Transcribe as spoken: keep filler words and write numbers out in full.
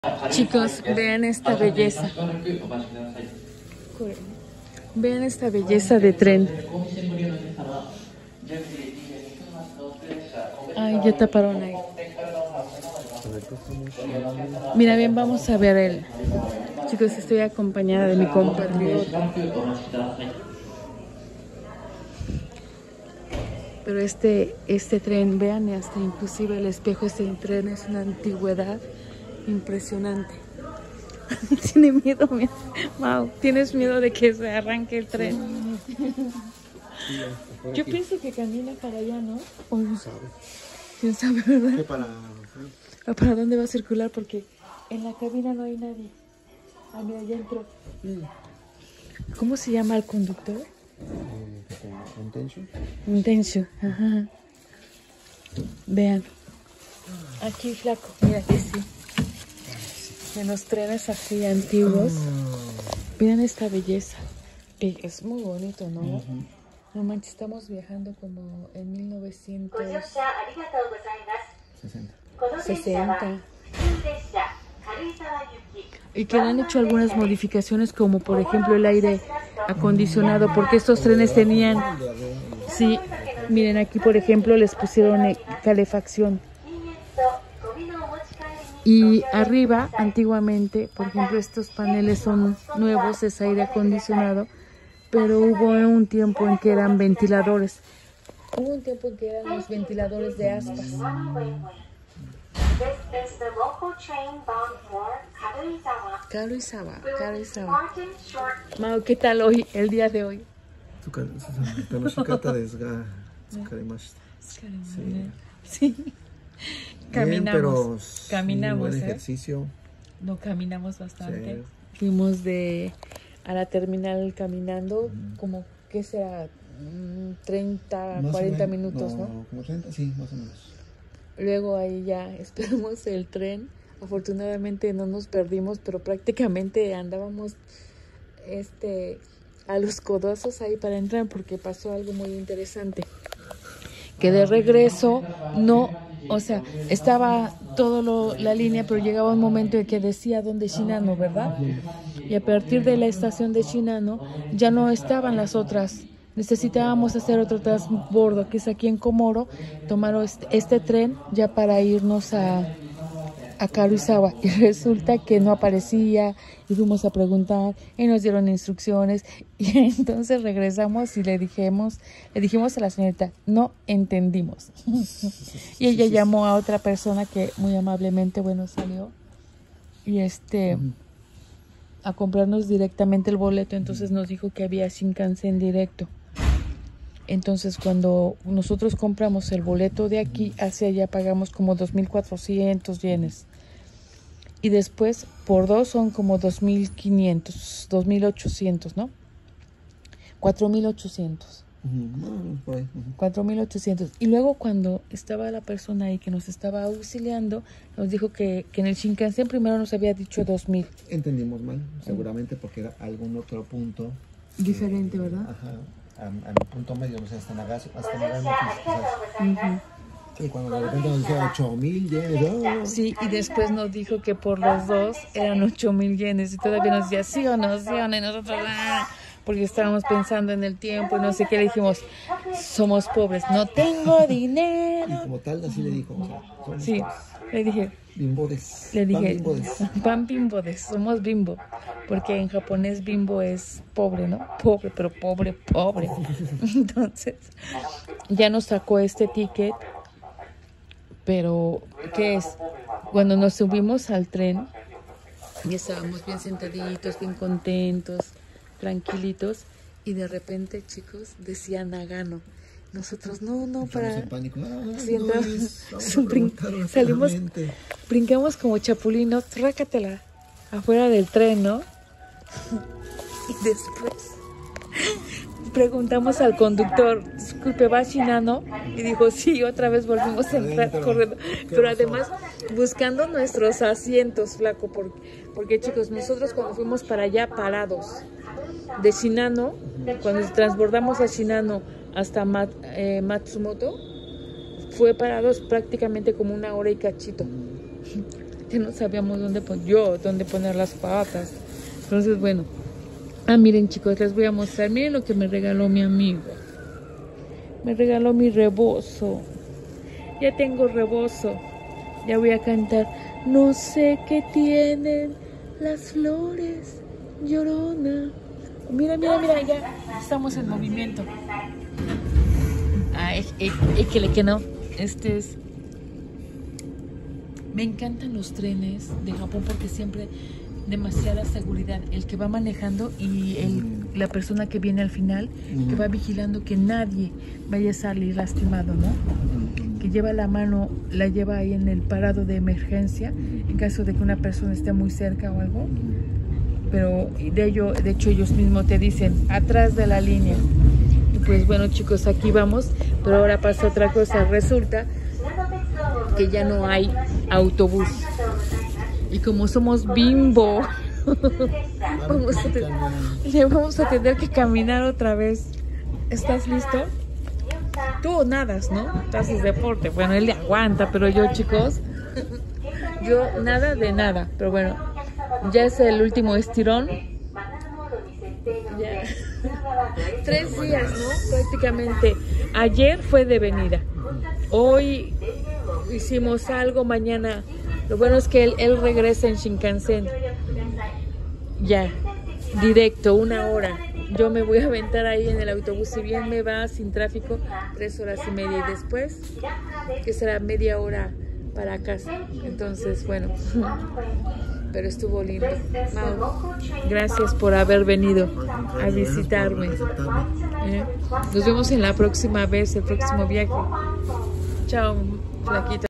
Chicos, vean esta belleza. Vean esta belleza de tren. Ay, ya taparon ahí. Mira bien, vamos a ver el... Chicos, estoy acompañada de mi compatriota. Pero este, este tren, vean, hasta inclusive el espejo, este tren es una antigüedad impresionante. Tiene miedo, Mau, ¿tienes miedo de que se arranque el tren? Yo pienso que camina para allá, ¿no? O no sabe. ¿Quién sabe, verdad? ¿Qué para? ¿Para dónde va a circular? Porque en la cabina no hay nadie. Ah, mira, ya entró. ¿Cómo se llama el conductor? Intencio. Intencio, ajá. Vean. Aquí, flaco, mira que sí. En los trenes así antiguos. Vean esta belleza. Es muy bonito, ¿no? Uh-huh. No manches, estamos viajando como en mil novecientos sesenta. Y que le han hecho algunas modificaciones, como por ejemplo el aire acondicionado, porque estos trenes tenían, sí, miren aquí por ejemplo les pusieron calefacción. Y arriba, antiguamente, por ejemplo, estos paneles son nuevos, es aire acondicionado, pero hubo un tiempo en que eran ventiladores. Hubo un tiempo en que eran los ventiladores de aspas. Karuizawa, Karuizawa. Mau, ¿qué tal hoy, el día de hoy? Sí. Caminamos, Bien, caminamos, buen ¿eh? ejercicio. No, caminamos bastante. Sí. Fuimos de a la terminal caminando, Uh-huh. como que será treinta, Más cuarenta menos, minutos, ¿no? ¿no? Como treinta, sí, más o menos. Luego ahí ya esperamos el tren. Afortunadamente no nos perdimos, pero prácticamente andábamos este a los codazos ahí para entrar, porque pasó algo muy interesante. Que de regreso no, o sea, estaba todo lo, la línea, pero llegaba un momento en que decía donde Shinano, ¿verdad? Y a partir de la estación de Shinano ya no estaban las otras. Necesitábamos hacer otro transbordo, que es aquí en Komoro, tomar este, este tren ya para irnos a, a Karuizawa. Y resulta que no aparecía, y fuimos a preguntar, y nos dieron instrucciones, y entonces regresamos y le dijimos, le dijimos a la señorita, no entendimos. Y ella llamó a otra persona que muy amablemente, bueno, salió, y este... Uh-huh. a comprarnos directamente el boleto. Entonces nos dijo que había Shinkansen directo. Entonces cuando nosotros compramos el boleto de aquí hacia allá pagamos como dos mil cuatrocientos yenes, y después por dos son como dos mil quinientos, dos mil ochocientos, ¿no? cuatro mil ochocientos. Uh-huh. cuatro mil ochocientos. Y luego cuando estaba la persona ahí que nos estaba auxiliando, nos dijo que, que en el Shinkansen primero nos había dicho dos mil. Entendimos mal, seguramente porque era algún otro punto diferente, eh, ¿verdad? Ajá, a, a mi punto medio, o sea, hasta Nagase, hasta Nagano, quizás. Uh-huh. Y cuando de repente nos dijo ocho mil yenes, oh. Sí, y después nos dijo que por los dos eran ocho mil yenes, y todavía nos decía sí o no, sí o no, y nosotros ah, porque estábamos pensando en el tiempo y no sé qué, le dijimos, somos pobres, no tengo dinero. Y como tal, así le dijo, o sea, somos sí, pobres. le dije, Bimbodes. le dije, pan bimbodes. pan bimbodes, somos bimbo, porque en japonés bimbo es pobre, ¿no? Pobre, pero pobre, pobre. Entonces, ya nos sacó este ticket, pero, ¿qué es? Cuando nos subimos al tren, y estábamos bien sentaditos, bien contentos, tranquilitos, y de repente, chicos, decía Nagano. Nosotros, no, no, para... En pánico. Ah, sí, no, es, brin salimos, brincamos como chapulinos, trácatela, afuera del tren, ¿no? Y después preguntamos al conductor, disculpe, ¿va Shinano? Y dijo, sí, otra vez volvimos a entrar corriendo. Pero además, buscando nuestros asientos, flaco, porque, porque chicos, nosotros cuando fuimos para allá parados, de Shinano, cuando transbordamos a Shinano hasta Mat, eh, Matsumoto, fue parados prácticamente como una hora y cachito. Ya no sabíamos dónde poner, yo, dónde poner las patas. Entonces, bueno. Ah, miren, chicos, les voy a mostrar. Miren lo que me regaló mi amigo. Me regaló mi rebozo. Ya tengo rebozo. Ya voy a cantar. No sé qué tienen las flores, llorona. Mira, mira, mira, ya estamos en movimiento. Ah, es, es, es que, que no. Este es... Me encantan los trenes de Japón porque siempre demasiada seguridad. El que va manejando y el, la persona que viene al final, uh-huh. que va vigilando que nadie vaya a salir lastimado, ¿no? Uh-huh. Que lleva la mano, la lleva ahí en el parado de emergencia, uh-huh. en caso de que una persona esté muy cerca o algo. Uh-huh. Pero de ello, de hecho ellos mismos te dicen, atrás de la línea. Y pues bueno, chicos, aquí vamos, pero ahora pasa otra cosa. Resulta que ya no hay autobús. Y como somos Bimbo, vamos a tener, le vamos a tener que caminar otra vez. ¿Estás listo? Tú nadas, ¿no? Tú haces deporte. Bueno, él le aguanta, pero yo, chicos, yo nada de nada. Pero bueno, ya es el último estirón. Ya. Tres días, ¿no? Prácticamente. Ayer fue de venida. Hoy hicimos algo, mañana... Lo bueno es que él, él regresa en Shinkansen. Ya, directo, una hora. Yo me voy a aventar ahí en el autobús. Si bien me va sin tráfico, tres horas y media. Y después, que será media hora para casa. Entonces, bueno. Pero estuvo lindo. Mau, gracias por haber venido a visitarme. ¿Eh? Nos vemos en la próxima vez, el próximo viaje. Chao, flaquito.